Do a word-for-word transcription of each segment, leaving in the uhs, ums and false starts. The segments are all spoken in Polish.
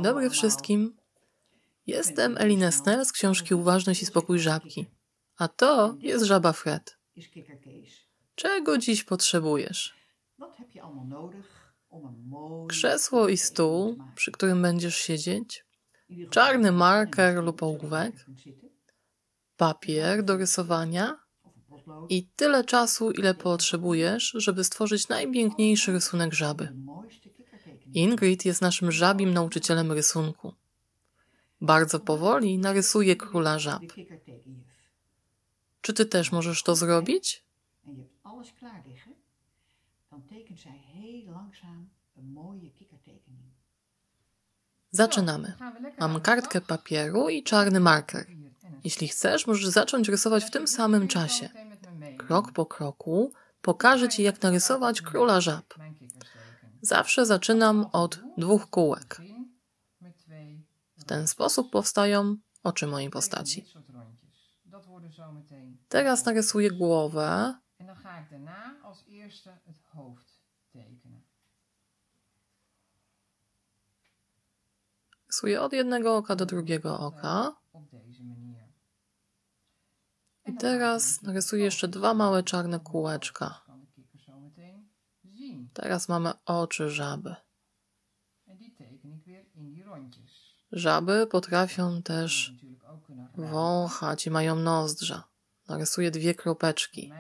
dobry wszystkim. Jestem Elina Snell z książki Uważność i spokój żabki. A to jest żaba Fred. Czego dziś potrzebujesz? Krzesło i stół, przy którym będziesz siedzieć, czarny marker lub ołówek, papier do rysowania i tyle czasu, ile potrzebujesz, żeby stworzyć najpiękniejszy rysunek żaby. Ingrid jest naszym żabim nauczycielem rysunku. Bardzo powoli narysuje króla żab. Czy ty też możesz to zrobić? Zaczynamy. Mam kartkę papieru i czarny marker. Jeśli chcesz, możesz zacząć rysować w tym samym czasie. Krok po kroku pokażę ci, jak narysować króla żab. Zawsze zaczynam od dwóch kółek. W ten sposób powstają oczy mojej postaci. Teraz narysuję głowę. Rysuję od jednego oka do drugiego oka. I teraz narysuję jeszcze dwa małe czarne kółeczka. Teraz mamy oczy żaby. Żaby potrafią też wąchać i mają nozdrza. Narysuję dwie kropeczki.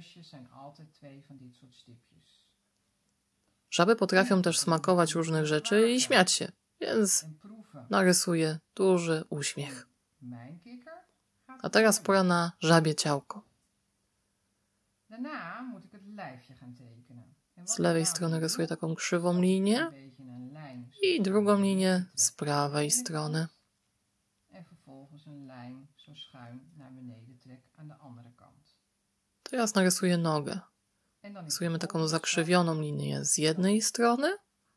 Żaby potrafią też smakować różnych rzeczy i śmiać się, więc narysuję duży uśmiech. A teraz pora na żabie ciałko. Z lewej strony rysuję taką krzywą linię i drugą linię z prawej strony. Teraz narysuję nogę. Rysujemy taką zakrzywioną linię z jednej strony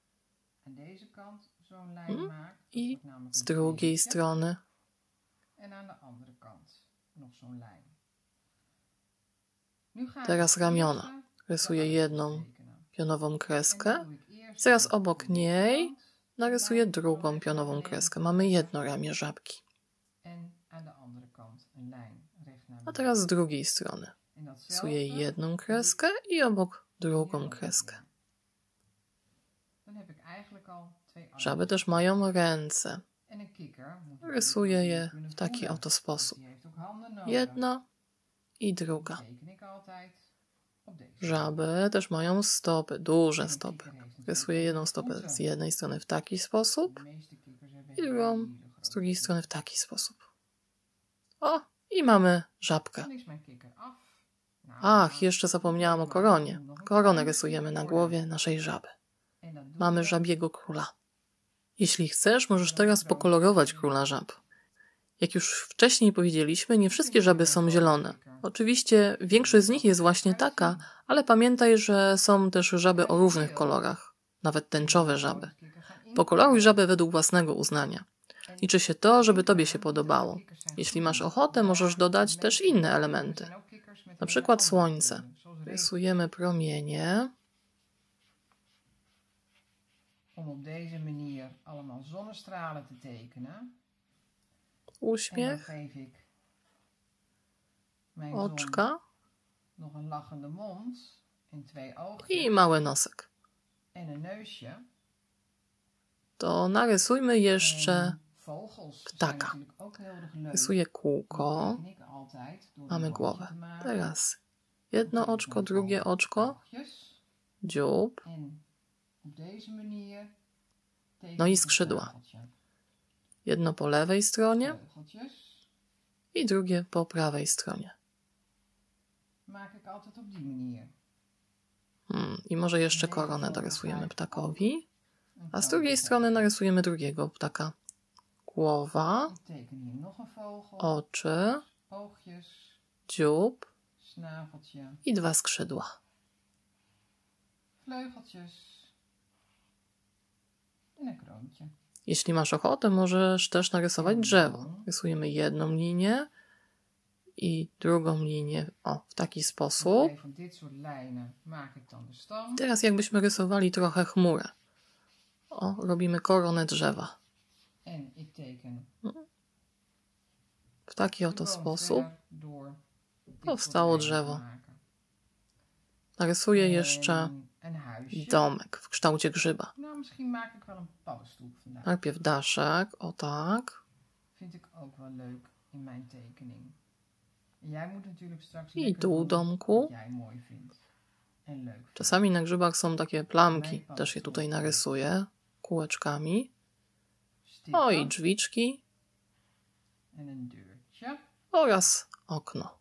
i z drugiej strony. Teraz ramiona. Rysuję jedną pionową kreskę. Teraz obok niej narysuję drugą pionową kreskę. Mamy jedno ramię żabki. A teraz z drugiej strony. Rysuję jedną kreskę i obok drugą kreskę. Żaby też mają ręce. Rysuję je w taki oto sposób. Jedna i druga. Żaby też mają stopy, duże stopy. Rysuję jedną stopę z jednej strony w taki sposób i drugą z drugiej strony w taki sposób. O, i mamy żabkę. Ach, jeszcze zapomniałam o koronie. Koronę rysujemy na głowie naszej żaby. Mamy żabiego króla. Jeśli chcesz, możesz teraz pokolorować króla żab. Jak już wcześniej powiedzieliśmy, nie wszystkie żaby są zielone. Oczywiście większość z nich jest właśnie taka, ale pamiętaj, że są też żaby o różnych kolorach, nawet tęczowe żaby. Pokoloruj żabę według własnego uznania. Liczy się to, żeby tobie się podobało. Jeśli masz ochotę, możesz dodać też inne elementy. Na przykład słońce. Rysujemy promienie. Uśmiech. Oczka. I mały nosek. To narysujmy jeszcze ptaka. Rysuję kółko. Mamy głowę. Teraz jedno oczko, drugie oczko. Dziób. No i skrzydła. Jedno po lewej stronie i drugie po prawej stronie. Hmm, I może jeszcze koronę dorysujemy ptakowi. A z drugiej strony narysujemy drugiego ptaka. Głowa, oczy, dziób i dwa skrzydła. Jeśli masz ochotę, możesz też narysować drzewo. Rysujemy jedną linię i drugą linię o, w taki sposób. Teraz jakbyśmy rysowali trochę chmurę. O, robimy koronę drzewa. W taki oto sposób powstało drzewo. Narysuję jeszcze domek w kształcie grzyba. Najpierw daszek, o tak. I dół domku. Czasami na grzybach są takie plamki, też je tutaj narysuję kółeczkami. O i drzwiczki. Oraz okno.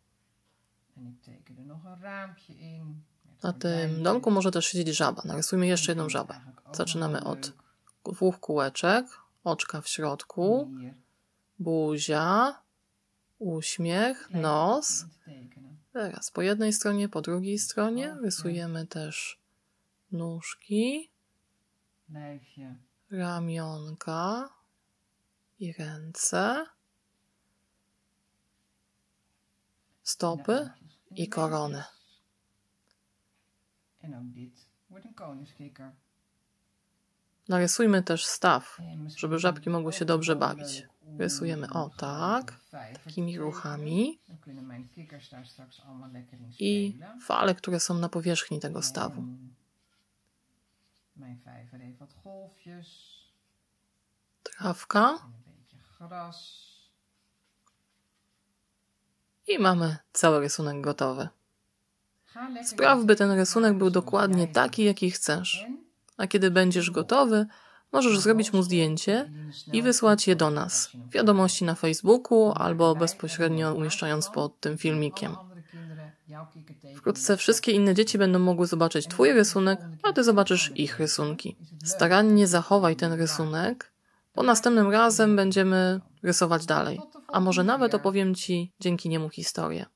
Na tym domku może też siedzieć żaba. Narysujmy jeszcze jedną żabę. Zaczynamy od dwóch kółeczek, oczka w środku, buzia, uśmiech, nos. Teraz po jednej stronie, po drugiej stronie rysujemy też nóżki, ramionka i ręce, stopy i koronę. Narysujmy też staw, żeby żabki mogły się dobrze bawić. Rysujemy o tak, takimi ruchami i fale, które są na powierzchni tego stawu. Trawka. I mamy cały rysunek gotowy. Spraw, by ten rysunek był dokładnie taki, jaki chcesz. A kiedy będziesz gotowy, możesz zrobić mu zdjęcie i wysłać je do nas. W wiadomości na Facebooku albo bezpośrednio umieszczając pod tym filmikiem. Wkrótce wszystkie inne dzieci będą mogły zobaczyć twój rysunek, a ty zobaczysz ich rysunki. Starannie zachowaj ten rysunek, bo następnym razem będziemy rysować dalej. A może nawet opowiem ci dzięki niemu historię.